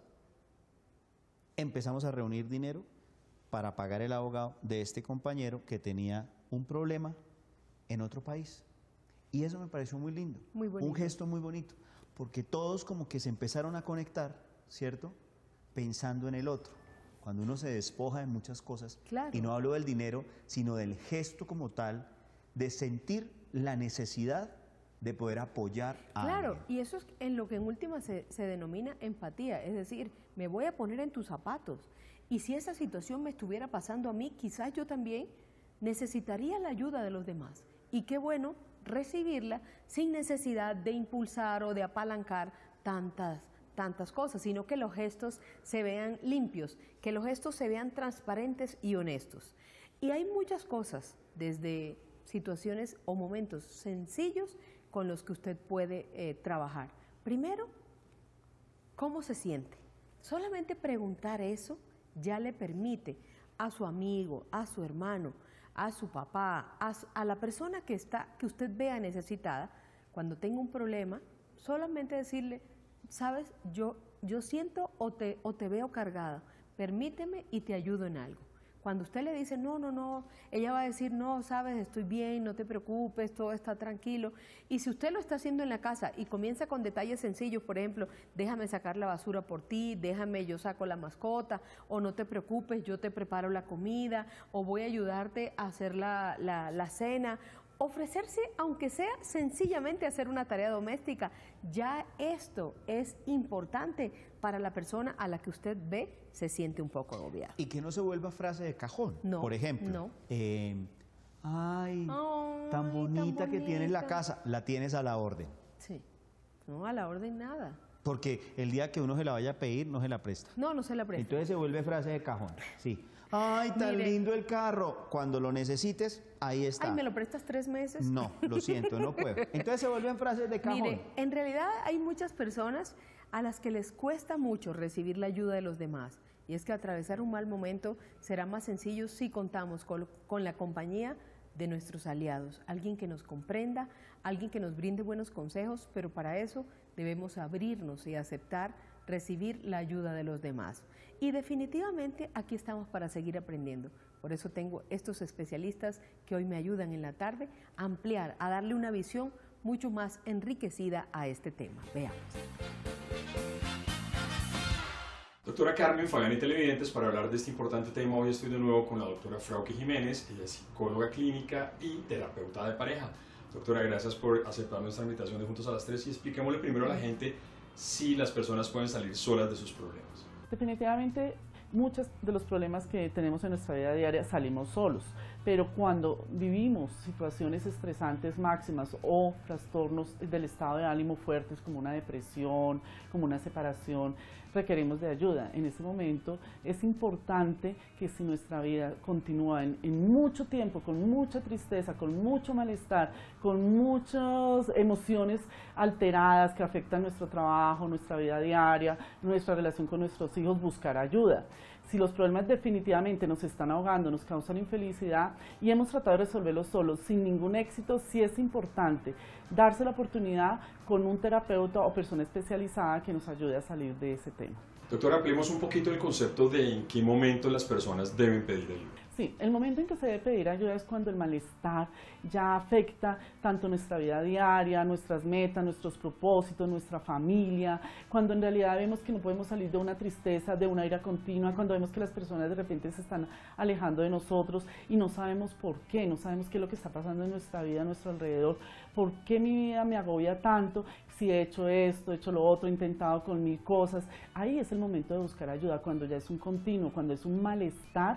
empezamos a reunir dinero para pagar el abogado de este compañero que tenía un problema en otro país. Y eso me pareció muy lindo, muy bonito. Un gesto muy bonito, porque todos como que se empezaron a conectar, ¿cierto?, pensando en el otro. Cuando uno se despoja de muchas cosas, claro. y no hablo del dinero, sino del gesto como tal, de sentir la necesidad de poder apoyar a Claro, alguien. y eso es en lo que en última se, se denomina empatía, es decir, me voy a poner en tus zapatos, y si esa situación me estuviera pasando a mí, quizás yo también necesitaría la ayuda de los demás, y qué bueno recibirla sin necesidad de impulsar o de apalancar tantas tantas cosas, sino que los gestos se vean limpios, que los gestos se vean transparentes y honestos. Y hay muchas cosas, desde situaciones o momentos sencillos con los que usted puede eh, trabajar. Primero, ¿cómo se siente? Solamente preguntar eso ya le permite a su amigo, a su hermano, a su papá, a, su, a la persona que, está, que usted vea necesitada, cuando tenga un problema, solamente decirle, sabes, yo, yo siento o te, o te veo cargada, permíteme y te ayudo en algo. Cuando usted le dice, no, no, no, ella va a decir, no, sabes, estoy bien, no te preocupes, todo está tranquilo. Y si usted lo está haciendo en la casa y comienza con detalles sencillos, por ejemplo, déjame sacar la basura por ti, déjame, yo saco la mascota, o no te preocupes, yo te preparo la comida, o voy a ayudarte a hacer la, la, la cena, ofrecerse, aunque sea sencillamente hacer una tarea doméstica, ya esto es importante para la persona a la que usted ve se siente un poco agobiada. Y que no se vuelva frase de cajón, no, por ejemplo. No. Eh, ay, ay, tan bonita tan que tienes la bonita. casa, la tienes a la orden. Sí, no a la orden nada. Porque el día que uno se la vaya a pedir, no se la presta. No, no se la presta. Entonces se vuelve frase de cajón, sí. Ay, tan Mire, lindo el carro. Cuando lo necesites, ahí está. Ay, ¿me lo prestas tres meses? No, lo siento, no puedo. Entonces se vuelven frases de cajón. Mire, en realidad hay muchas personas a las que les cuesta mucho recibir la ayuda de los demás. Y es que atravesar un mal momento será más sencillo si contamos con, con la compañía de nuestros aliados. Alguien que nos comprenda, alguien que nos brinde buenos consejos, pero para eso debemos abrirnos y aceptar recibir la ayuda de los demás. Y definitivamente aquí estamos para seguir aprendiendo. Por eso tengo estos especialistas que hoy me ayudan en la tarde a ampliar, a darle una visión mucho más enriquecida a este tema. Veamos. Doctora Carmen, Fabián y televidentes, para hablar de este importante tema, hoy estoy de nuevo con la doctora Frauke Jiménez, ella es psicóloga clínica y terapeuta de pareja. Doctora, gracias por aceptar nuestra invitación de Juntos a las tres y expliquémosle primero a la gente si las personas pueden salir solas de sus problemas. Definitivamente muchos de los problemas que tenemos en nuestra vida diaria salimos solos, pero cuando vivimos situaciones estresantes máximas o trastornos del estado de ánimo fuertes como una depresión, como una separación, requerimos de ayuda. En ese momento es importante que si nuestra vida continúa en, en mucho tiempo, con mucha tristeza, con mucho malestar, con muchas emociones alteradas que afectan nuestro trabajo, nuestra vida diaria, nuestra relación con nuestros hijos, buscar ayuda. Si los problemas definitivamente nos están ahogando, nos causan infelicidad y hemos tratado de resolverlos solos sin ningún éxito, sí es importante darse la oportunidad con un terapeuta o persona especializada que nos ayude a salir de ese tema. Doctora, ampliemos un poquito el concepto de en qué momento las personas deben pedir ayuda. Sí, el momento en que se debe pedir ayuda es cuando el malestar ya afecta tanto nuestra vida diaria, nuestras metas, nuestros propósitos, nuestra familia, cuando en realidad vemos que no podemos salir de una tristeza, de una ira continua, cuando vemos que las personas de repente se están alejando de nosotros y no sabemos por qué, no sabemos qué es lo que está pasando en nuestra vida, a nuestro alrededor, por qué mi vida me agobia tanto, si he hecho esto, he hecho lo otro, he intentado con mil cosas. Ahí es el momento de buscar ayuda, cuando ya es un continuo, cuando es un malestar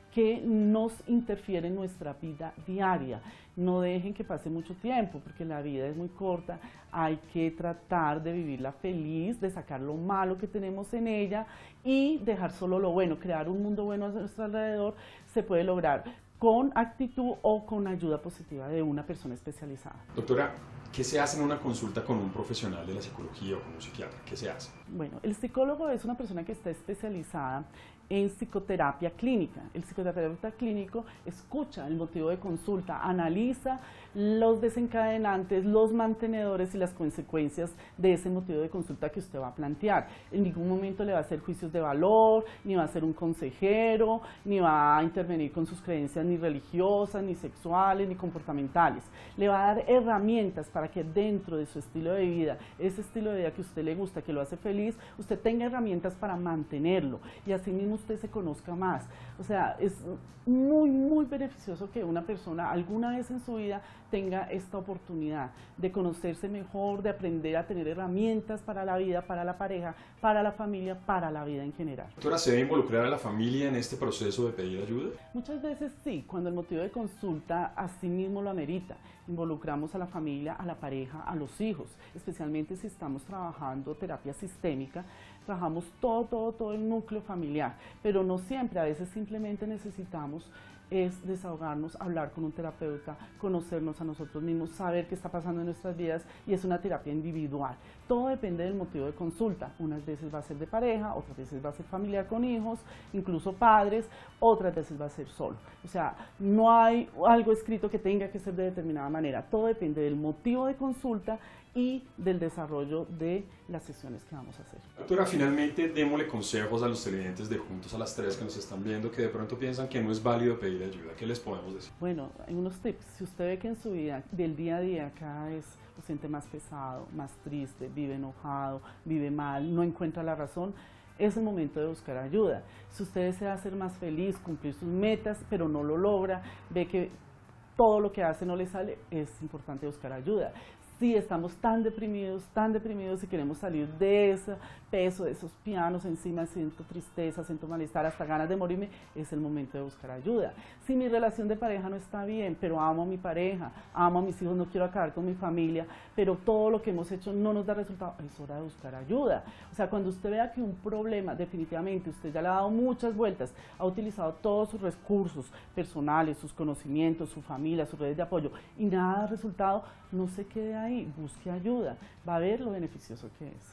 que nos interfiere en nuestra vida diaria. No dejen que pase mucho tiempo, porque la vida es muy corta, hay que tratar de vivirla feliz, de sacar lo malo que tenemos en ella y dejar solo lo bueno, crear un mundo bueno a nuestro alrededor, se puede lograr con actitud o con ayuda positiva de una persona especializada. Doctora, ¿qué se hace en una consulta con un profesional de la psicología o con un psiquiatra? ¿Qué se hace? Bueno, el psicólogo es una persona que está especializada en psicoterapia clínica. El psicoterapeuta clínico escucha el motivo de consulta, analiza los desencadenantes, los mantenedores y las consecuencias de ese motivo de consulta que usted va a plantear. En ningún momento le va a hacer juicios de valor, ni va a ser un consejero, ni va a intervenir con sus creencias ni religiosas, ni sexuales, ni comportamentales. Le va a dar herramientas para que dentro de su estilo de vida, ese estilo de vida que a usted le gusta, que lo hace feliz, usted tenga herramientas para mantenerlo y así mismo usted se conozca más. O sea, es muy, muy beneficioso que una persona alguna vez en su vida tenga esta oportunidad de conocerse mejor, de aprender a tener herramientas para la vida, para la pareja, para la familia, para la vida en general. Doctora, ¿se debe involucrar a la familia en este proceso de pedir ayuda? Muchas veces sí, cuando el motivo de consulta así mismo lo amerita. Involucramos a la familia, a la pareja, a los hijos, especialmente si estamos trabajando terapia sistémica, trabajamos todo, todo, todo el núcleo familiar, pero no siempre, a veces simplemente necesitamos es desahogarnos, hablar con un terapeuta, conocernos a nosotros mismos, saber qué está pasando en nuestras vidas y es una terapia individual. Todo depende del motivo de consulta. Unas veces va a ser de pareja, otras veces va a ser familiar con hijos, incluso padres, otras veces va a ser solo. O sea, no hay algo escrito que tenga que ser de determinada manera. Todo depende del motivo de consulta y del desarrollo de las sesiones que vamos a hacer. Doctora, finalmente démosle consejos a los televidentes de Juntos a las tres que nos están viendo, que de pronto piensan que no es válido pedir ayuda. ¿Qué les podemos decir? Bueno, hay unos tips. Si usted ve que en su vida, del día a día, cada vez lo siente más pesado, más triste, vive enojado, vive mal, no encuentra la razón, es el momento de buscar ayuda. Si usted desea ser más feliz, cumplir sus metas, pero no lo logra, ve que todo lo que hace no le sale, es importante buscar ayuda. Si estamos tan deprimidos, tan deprimidos y queremos salir de ese peso, de esos pianos encima, siento tristeza, siento malestar, hasta ganas de morirme, es el momento de buscar ayuda. Si mi relación de pareja no está bien, pero amo a mi pareja, amo a mis hijos, no quiero acabar con mi familia, pero todo lo que hemos hecho no nos da resultado, es hora de buscar ayuda. O sea, cuando usted vea que un problema, definitivamente, usted ya le ha dado muchas vueltas, ha utilizado todos sus recursos personales, sus conocimientos, su familia, sus redes de apoyo, y nada da resultado, no se quede ahí, busque ayuda, va a ver lo beneficioso que es.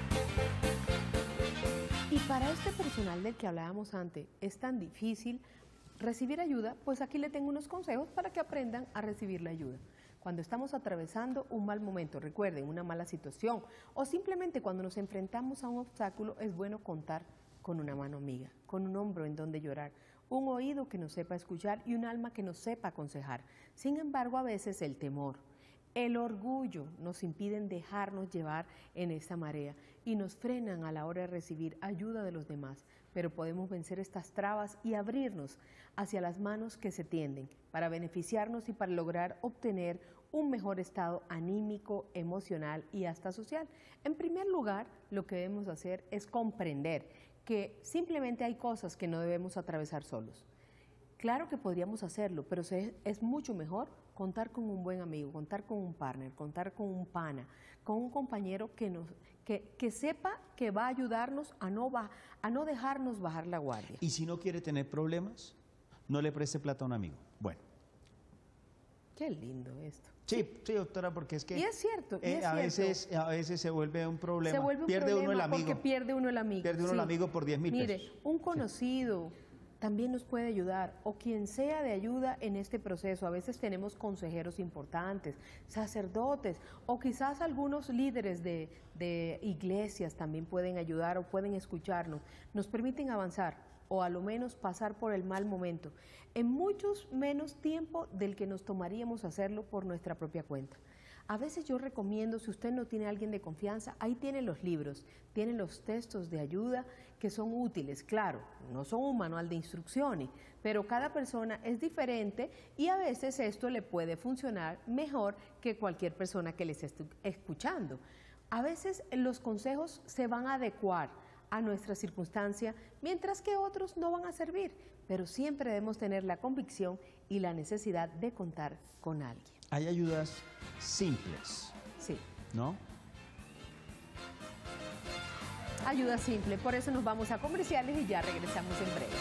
Y para este personal del que hablábamos antes, es tan difícil recibir ayuda, pues aquí le tengo unos consejos para que aprendan a recibir la ayuda. Cuando estamos atravesando un mal momento, recuerden, una mala situación, o simplemente cuando nos enfrentamos a un obstáculo, es bueno contar con una mano amiga, con un hombro en donde llorar, un oído que nos sepa escuchar y un alma que nos sepa aconsejar. Sin embargo, a veces el temor, el orgullo nos impiden dejarnos llevar en esta marea y nos frenan a la hora de recibir ayuda de los demás, pero podemos vencer estas trabas y abrirnos hacia las manos que se tienden para beneficiarnos y para lograr obtener un mejor estado anímico, emocional y hasta social. En primer lugar, lo que debemos hacer es comprender que simplemente hay cosas que no debemos atravesar solos. Claro que podríamos hacerlo, pero es mucho mejor contar con un buen amigo, contar con un partner, contar con un pana, con un compañero que, nos, que, que sepa que va a ayudarnos a no, va, a no dejarnos bajar la guardia. Y si no quiere tener problemas, no le preste plata a un amigo. Bueno. Qué lindo esto. Sí, sí, doctora, porque es que y es cierto, y eh, es a cierto. veces a veces se vuelve un problema. Se vuelve un pierde problema uno el amigo. porque pierde uno el amigo. Pierde uno sí. el amigo por diez mil Mire, pesos. un conocido sí. también nos puede ayudar, o quien sea de ayuda en este proceso. A veces tenemos consejeros importantes, sacerdotes, o quizás algunos líderes de, de iglesias también pueden ayudar o pueden escucharnos. Nos permiten avanzar, o a lo menos pasar por el mal momento, en muchos menos tiempo del que nos tomaríamos hacerlo por nuestra propia cuenta. A veces yo recomiendo, si usted no tiene a alguien de confianza, ahí tiene los libros, tiene los textos de ayuda que son útiles. Claro, no son un manual de instrucciones, pero cada persona es diferente y a veces esto le puede funcionar mejor que cualquier persona que les esté escuchando. A veces los consejos se van a adecuar a nuestra circunstancia, mientras que otros no van a servir, pero siempre debemos tener la convicción y la necesidad de contar con alguien. Hay ayudas simples, Sí, ¿no? ayuda simple, por eso nos vamos a comerciales y ya regresamos en breve.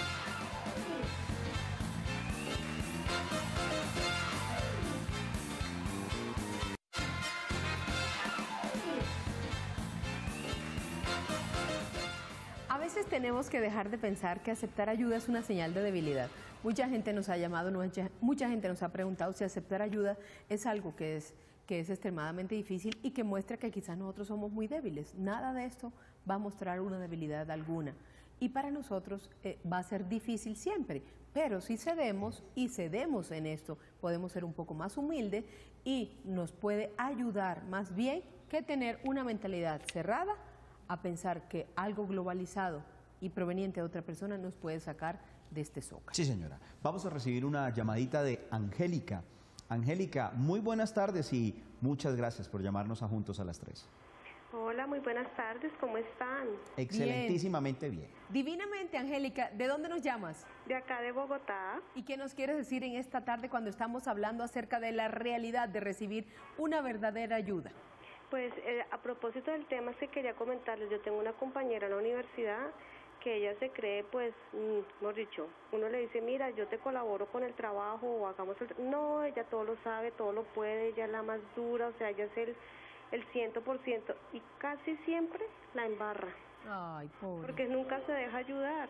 A veces tenemos que dejar de pensar que aceptar ayuda es una señal de debilidad. Mucha gente nos ha llamado, mucha, mucha gente nos ha preguntado si aceptar ayuda es algo que es, que es extremadamente difícil y que muestra que quizás nosotros somos muy débiles. Nada de esto va a mostrar una debilidad alguna. Y para nosotros eh, va a ser difícil siempre, pero si cedemos y cedemos en esto, podemos ser un poco más humildes y nos puede ayudar más bien que tener una mentalidad cerrada a pensar que algo globalizado y proveniente de otra persona nos puede sacar de este zócalo. Sí, señora. Vamos a recibir una llamadita de Angélica. Angélica, muy buenas tardes y muchas gracias por llamarnos a Juntos a las tres. Hola, muy buenas tardes, ¿cómo están? Excelentísimamente bien. Divinamente, Angélica, ¿de dónde nos llamas? De acá de Bogotá. ¿Y qué nos quieres decir en esta tarde cuando estamos hablando acerca de la realidad de recibir una verdadera ayuda? Pues eh, a propósito del tema que quería comentarles, yo tengo una compañera en la universidad que ella se cree, pues, mm, mejor dicho, uno le dice, mira, yo te colaboro con el trabajo o hagamos el... No, ella todo lo sabe, todo lo puede, ella es la más dura, o sea, ella es el, el ciento por ciento y casi siempre la embarra. Ay, pobre. Porque nunca se deja ayudar.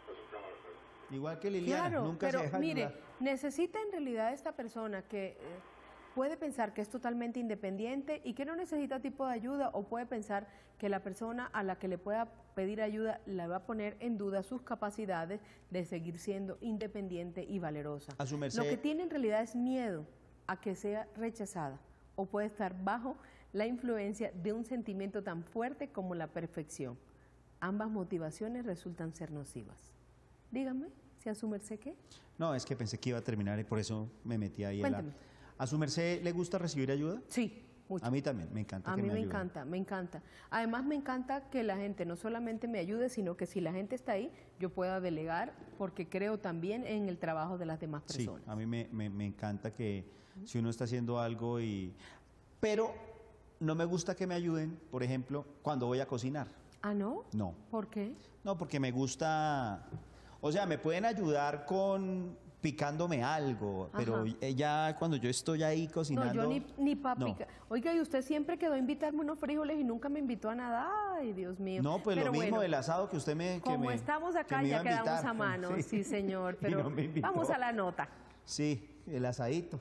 Igual que Liliana, Claro, nunca pero se deja mire, ayudar. necesita en realidad esta persona que eh, puede pensar que es totalmente independiente y que no necesita tipo de ayuda, o puede pensar que la persona a la que le pueda pedir ayuda le va a poner en duda sus capacidades de seguir siendo independiente y valerosa. A su merced. Lo que tiene en realidad es miedo a que sea rechazada, o puede estar bajo la influencia de un sentimiento tan fuerte como la perfección. Ambas motivaciones resultan ser nocivas. Dígame, si a su merced qué. No, es que pensé que iba a terminar y por eso me metí ahí. En la... Cuéntame. ¿A su merced le gusta recibir ayuda? Sí, mucho. A mí también, me encanta A que mí me me ayuden. encanta, me encanta. Además me encanta que la gente no solamente me ayude, sino que si la gente está ahí, yo pueda delegar, porque creo también en el trabajo de las demás Sí, personas. a mí me, me- me encanta que si uno está haciendo algo y... Pero no me gusta que me ayuden, por ejemplo, cuando voy a cocinar. ¿Ah, no? No. ¿Por qué? No, porque me gusta... O sea, me pueden ayudar con picándome algo, pero Ajá. eh, ya cuando yo estoy ahí cocinando... No, yo ni, ni para no. picar. Oiga, y usted siempre quedó a invitarme unos frijoles y nunca me invitó a nada. Ay, Dios mío. No, pues Pero lo mismo bueno, del asado que usted me... que como me- estamos que acá, me iba ya quedamos invitar. a mano. Sí, señor. Y Pero no me invitó. vamos a la nota. Sí, el asadito.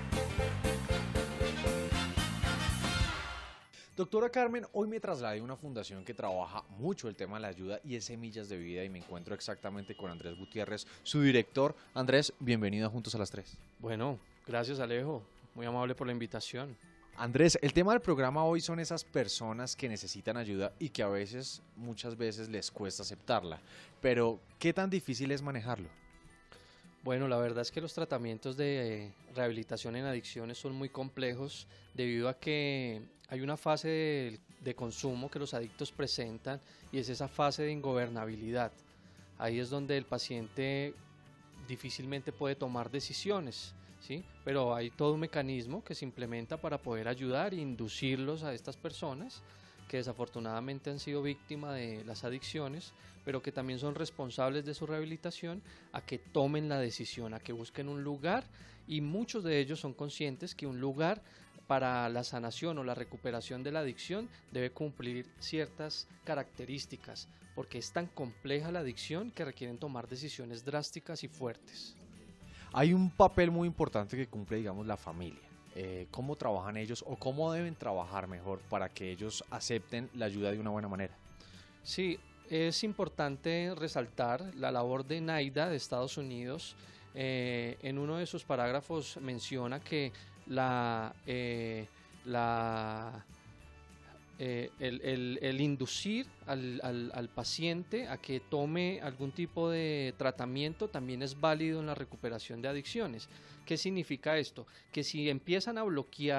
Doctora Carmen, hoy me trasladé a una fundación que trabaja mucho el tema de la ayuda y es Semillas de Vida, y me encuentro exactamente con Andrés Gutiérrez, su director. Andrés, bienvenido a Juntos a las tres. Bueno, gracias Alejo, muy amable por la invitación. Andrés, el tema del programa hoy son esas personas que necesitan ayuda y que a veces, muchas veces les cuesta aceptarla, pero ¿qué tan difícil es manejarlo? Bueno, la verdad es que los tratamientos de eh, rehabilitación en adicciones son muy complejos debido a que hay una fase de, de consumo que los adictos presentan y es esa fase de ingobernabilidad. Ahí es donde el paciente difícilmente puede tomar decisiones, ¿sí? Pero hay todo un mecanismo que se implementa para poder ayudar e inducirlos a estas personas que desafortunadamente han sido víctimas de las adicciones, pero que también son responsables de su rehabilitación, a que tomen la decisión, a que busquen un lugar, y muchos de ellos son conscientes que un lugar para la sanación o la recuperación de la adicción debe cumplir ciertas características, porque es tan compleja la adicción que requieren tomar decisiones drásticas y fuertes. Hay un papel muy importante que cumple, digamos, la familia. Eh, ¿Cómo trabajan ellos o cómo deben trabajar mejor para que ellos acepten la ayuda de una buena manera? Sí, es importante resaltar la labor de NAIDA de Estados Unidos. Eh, en uno de sus parágrafos menciona que la, eh, la, eh, el, el- el inducir al, al- al paciente a que tome algún tipo de tratamiento también es válido en la recuperación de adicciones. ¿Qué significa esto? Que si empiezan a bloquear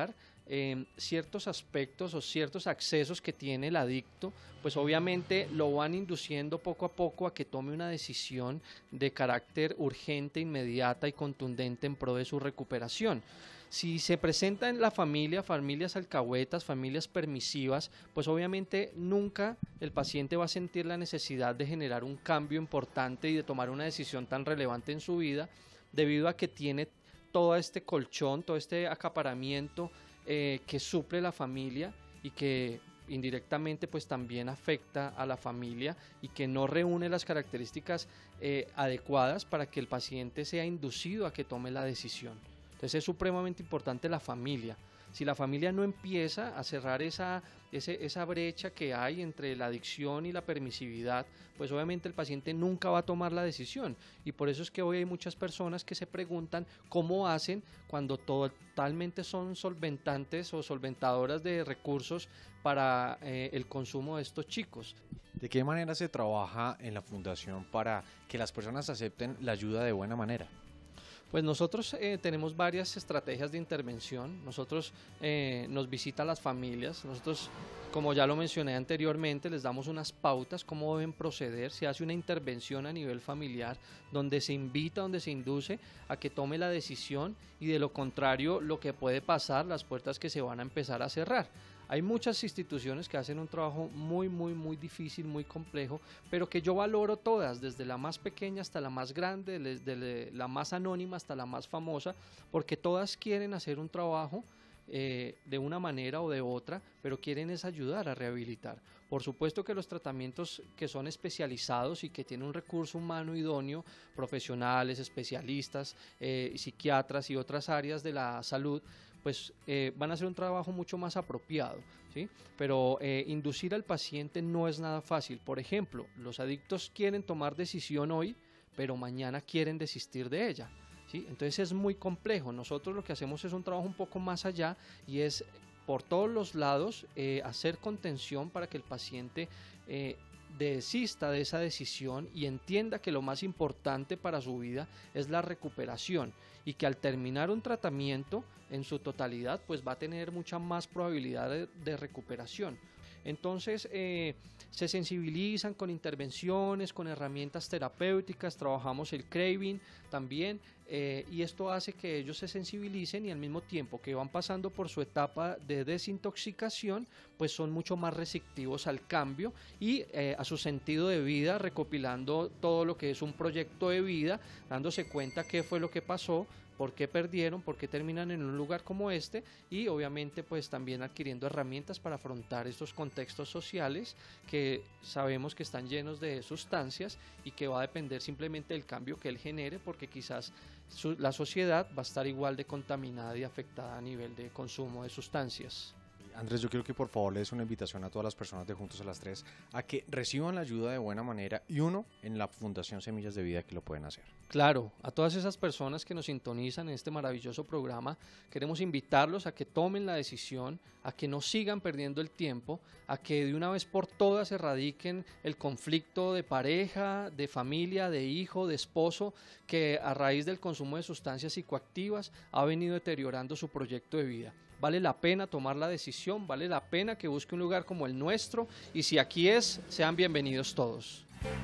eh, ciertos aspectos o ciertos accesos que tiene el adicto, pues obviamente lo van induciendo poco a poco a que tome una decisión de carácter urgente, inmediata y contundente en pro de su recuperación. Si se presenta en la familia, familias alcahuetas, familias permisivas, pues obviamente nunca el paciente va a sentir la necesidad de generar un cambio importante y de tomar una decisión tan relevante en su vida, debido a que tiene todo este colchón, todo este acaparamiento eh, que suple la familia y que indirectamente pues también afecta a la familia y que no reúne las características eh, adecuadas para que el paciente sea inducido a que tome la decisión. Entonces es supremamente importante la familia. Si la familia no empieza a cerrar esa, ese, esa brecha que hay entre la adicción y la permisividad, pues obviamente el paciente nunca va a tomar la decisión. Y por eso es que hoy hay muchas personas que se preguntan cómo hacen cuando totalmente son solventantes o solventadoras de recursos para eh, el consumo de estos chicos. ¿De qué manera se trabaja en la fundación para que las personas acepten la ayuda de buena manera? Pues nosotros eh, tenemos varias estrategias de intervención. Nosotros eh, nos visitan las familias, nosotros, como ya lo mencioné anteriormente, les damos unas pautas, cómo deben proceder. Se hace una intervención a nivel familiar donde se invita, donde se induce a que tome la decisión, y de lo contrario lo que puede pasar, las puertas que se van a empezar a cerrar. Hay muchas instituciones que hacen un trabajo muy, muy, muy difícil, muy complejo, pero que yo valoro todas, desde la más pequeña hasta la más grande, desde la más anónima hasta la más famosa, porque todas quieren hacer un trabajo eh, de una manera o de otra, pero quieren es ayudar a rehabilitar. Por supuesto que los tratamientos que son especializados y que tienen un recurso humano idóneo, profesionales, especialistas, eh, psiquiatras y otras áreas de la salud, pues eh, van a hacer un trabajo mucho más apropiado, ¿sí? Pero eh, inducir al paciente no es nada fácil. Por ejemplo, los adictos quieren tomar decisión hoy, pero mañana quieren desistir de ella, ¿sí? Entonces es muy complejo. Nosotros lo que hacemos es un trabajo un poco más allá, y es por todos los lados eh, hacer contención para que el paciente eh, desista de esa decisión y entienda que lo más importante para su vida es la recuperación, y que al terminar un tratamiento en su totalidad pues va a tener mucha más probabilidad de, de recuperación. Entonces eh, se sensibilizan con intervenciones, con herramientas terapéuticas, trabajamos el craving también, eh, y esto hace que ellos se sensibilicen, y al mismo tiempo que van pasando por su etapa de desintoxicación, pues son mucho más receptivos al cambio y eh, a su sentido de vida, recopilando todo lo que es un proyecto de vida, dándose cuenta qué fue lo que pasó, por qué perdieron, por qué terminan en un lugar como este, y obviamente pues también adquiriendo herramientas para afrontar estos contextos sociales que sabemos que están llenos de sustancias y que va a depender simplemente del cambio que él genere, porque quizás su, la sociedad va a estar igual de contaminada y afectada a nivel de consumo de sustancias. Andrés, yo quiero que por favor le des una invitación a todas las personas de Juntos a las Tres a que reciban la ayuda de buena manera, y uno, en la Fundación Semillas de Vida, que lo pueden hacer. Claro, a todas esas personas que nos sintonizan en este maravilloso programa, queremos invitarlos a que tomen la decisión, a que no sigan perdiendo el tiempo, a que de una vez por todas erradiquen el conflicto de pareja, de familia, de hijo, de esposo, que a raíz del consumo de sustancias psicoactivas ha venido deteriorando su proyecto de vida. Vale la pena tomar la decisión, vale la pena que busque un lugar como el nuestro, y si aquí es, sean bienvenidos todos.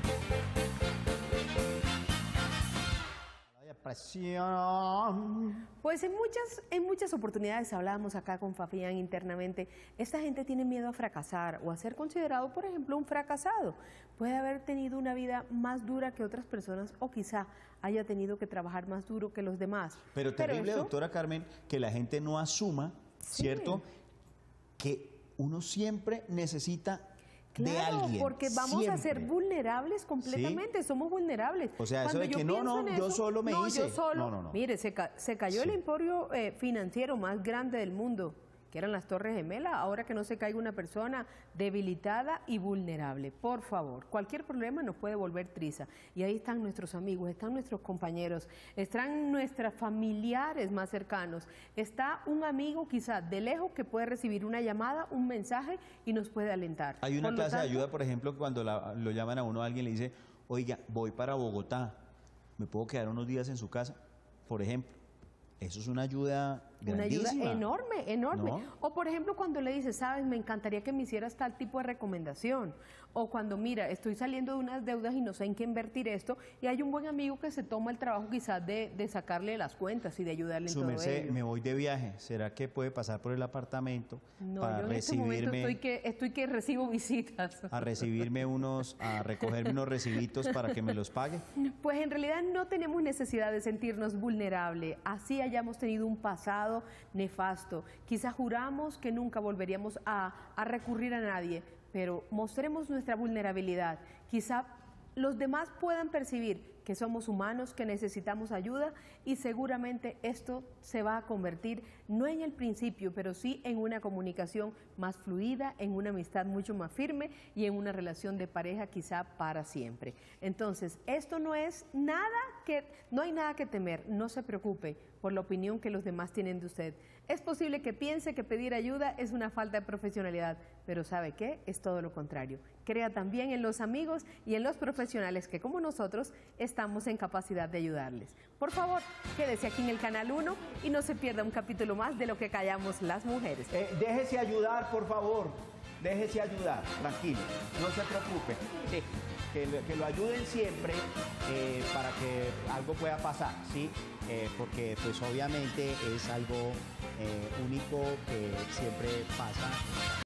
Pues en muchas, en muchas oportunidades hablábamos acá con Fabián internamente, esta gente tiene miedo a fracasar o a ser considerado, por ejemplo, un fracasado. Puede haber tenido una vida más dura que otras personas, o quizá haya tenido que trabajar más duro que los demás. Pero terrible, Pero eso, doctora Carmen, que la gente no asuma, sí, ¿cierto?, que uno siempre necesita de claro, alguien. porque vamos siempre. a ser vulnerables completamente, ¿sí? Somos vulnerables. O sea, eso Cuando de que yo no, no, en yo eso, solo me no, hice. Yo solo, no, no, no. Mire, se, ca se cayó Sí. el emporio eh, financiero más grande del mundo, que eran las Torres Gemelas. Ahora que no se caiga una persona debilitada y vulnerable. Por favor, cualquier problema nos puede volver triza. Y ahí están nuestros amigos, están nuestros compañeros, están nuestros familiares más cercanos. Está un amigo quizá de lejos que puede recibir una llamada, un mensaje y nos puede alentar. Hay una Por lo clase tanto, de ayuda, por ejemplo, cuando la- lo llaman a uno, alguien le dice, oiga, voy para Bogotá, ¿me puedo quedar unos días en su casa? Por ejemplo, eso es una ayuda Una ayuda Grandísima. enorme, enorme. ¿No? O por ejemplo cuando le dices, sabes, me encantaría que me hicieras tal tipo de recomendación. O cuando, mira, estoy saliendo de unas deudas y no sé en qué invertir esto, y hay un buen amigo que se toma el trabajo quizás de, de sacarle las cuentas y de ayudarle en Su todo merced, ello. me voy de viaje. ¿Será que puede pasar por el apartamento No, para yo en este momento recibirme, estoy que, estoy que recibo visitas. a recibirme unos, a recogerme unos recibitos para que me los pague? Pues en realidad no tenemos necesidad de sentirnos vulnerables, así hayamos tenido un pasado nefasto. Quizás juramos que nunca volveríamos a, a recurrir a nadie, pero mostremos nuestra vulnerabilidad. Quizá los demás puedan percibir que somos humanos, que necesitamos ayuda, y seguramente esto se va a convertir, no en el principio, pero sí en una comunicación más fluida, en una amistad mucho más firme y en una relación de pareja quizá para siempre. Entonces, esto no es nada que, no hay nada que temer, no se preocupe por la opinión que los demás tienen de usted. Es posible que piense que pedir ayuda es una falta de profesionalidad, pero ¿sabe qué? Es todo lo contrario. Crea también en los amigos y en los profesionales que, como nosotros, estamos en capacidad de ayudarles. Por favor, quédese aquí en el Canal uno y no se pierda un capítulo más de Lo que callamos las mujeres. Eh, déjese ayudar, por favor. Déjese ayudar, tranquilo. No se preocupe. Sí, que, lo- que lo ayuden siempre eh, para que algo pueda pasar, ¿sí? Eh, porque pues obviamente es algo eh, único que siempre pasa.